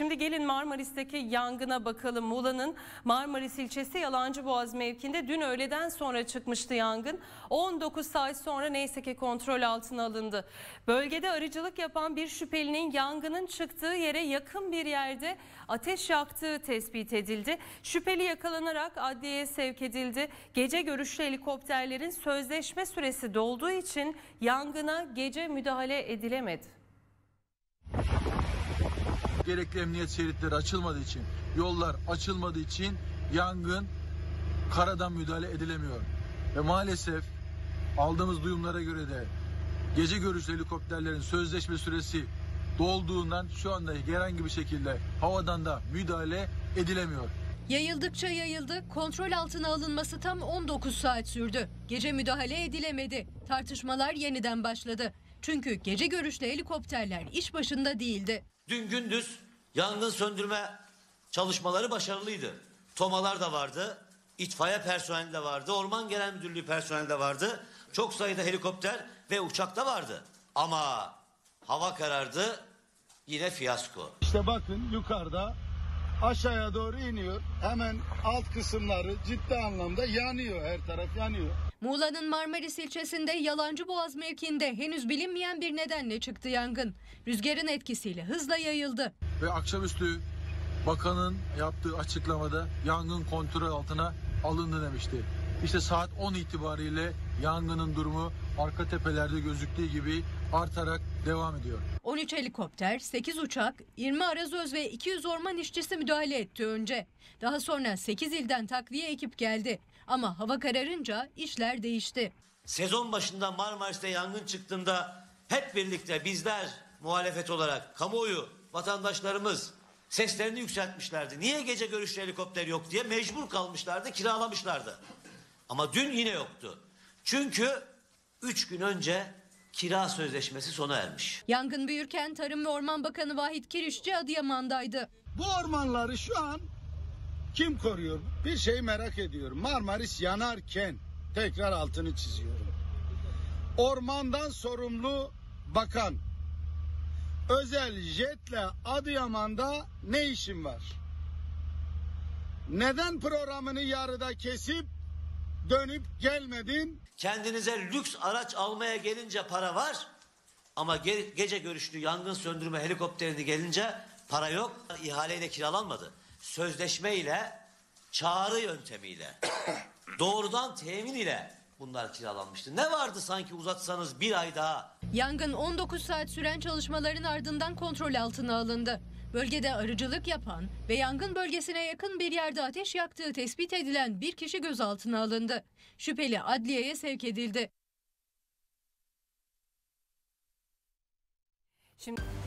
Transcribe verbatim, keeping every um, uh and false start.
Şimdi gelin Marmaris'teki yangına bakalım. Muğla'nın Marmaris ilçesi Yalancıboğaz mevkinde dün öğleden sonra çıkmıştı yangın. on dokuz saat sonra neyse ki kontrol altına alındı. Bölgede arıcılık yapan bir şüphelinin yangının çıktığı yere yakın bir yerde ateş yaktığı tespit edildi. Şüpheli yakalanarak adliyeye sevk edildi. Gece görüşlü helikopterlerin sözleşme süresi dolduğu için yangına gece müdahale edilemedi. Gerekli emniyet şeritleri açılmadığı için, yollar açılmadığı için yangın karadan müdahale edilemiyor. Ve maalesef aldığımız duyumlara göre de gece görüşlü helikopterlerin sözleşme süresi dolduğundan şu anda herhangi bir şekilde havadan da müdahale edilemiyor. Yayıldıkça yayıldı, kontrol altına alınması tam on dokuz saat sürdü. Gece müdahale edilemedi. Tartışmalar yeniden başladı. Çünkü gece görüşlü helikopterler iş başında değildi. Dün gündüz yangın söndürme çalışmaları başarılıydı. Tomalar da vardı, itfaiye personeli de vardı, Orman Genel Müdürlüğü personeli de vardı. Çok sayıda helikopter ve uçak da vardı. Ama hava karardı, yine fiyasko. İşte bakın yukarıda aşağıya doğru iniyor. Hemen alt kısımları ciddi anlamda yanıyor, her taraf yanıyor. Muğla'nın Marmaris ilçesinde Yalancıboğaz mevkiinde henüz bilinmeyen bir nedenle çıktı yangın. Rüzgarın etkisiyle hızla yayıldı. Ve akşamüstü bakanın yaptığı açıklamada yangın kontrol altına alındı demişti. İşte saat on itibariyle yangının durumu arka tepelerde gözüktüğü gibi artarak devam ediyor. on üç helikopter, sekiz uçak, yirmi arazöz ve iki yüz orman işçisi müdahale etti önce. Daha sonra sekiz ilden takviye ekip geldi. Ama hava kararınca işler değişti. Sezon başında Marmaris'te yangın çıktığında hep birlikte bizler muhalefet olarak, kamuoyu, vatandaşlarımız seslerini yükseltmişlerdi. Niye gece görüşlü helikopter yok diye mecbur kalmışlardı, kiralamışlardı. Ama dün yine yoktu. Çünkü üç gün önce kira sözleşmesi sona ermiş. Yangın büyürken Tarım ve Orman Bakanı Vahit Kirişçi Adıyaman'daydı. Bu ormanları şu an kim koruyor? Bir şey merak ediyorum. Marmaris yanarken tekrar altını çiziyorum. Ormandan sorumlu bakan özel jetle Adıyaman'da ne işin var? Neden programını yarıda kesip dönüp gelmedin? Kendinize lüks araç almaya gelince para var. Ama ge gece görüşlü yangın söndürme helikopterini gelince para yok. İhaleyle kiralanmadı. Sözleşmeyle, çağrı yöntemiyle, doğrudan temin ile bunlar kiralanmıştı. Ne vardı sanki uzatsanız bir ay daha? Yangın on dokuz saat süren çalışmaların ardından kontrol altına alındı. Bölgede arıcılık yapan ve yangın bölgesine yakın bir yerde ateş yaktığı tespit edilen bir kişi gözaltına alındı. Şüpheli adliyeye sevk edildi. Şimdi